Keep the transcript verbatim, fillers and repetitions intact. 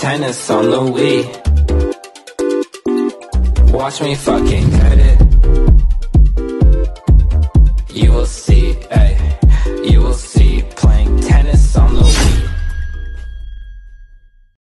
tennis on the Wii. Watch me fucking get it.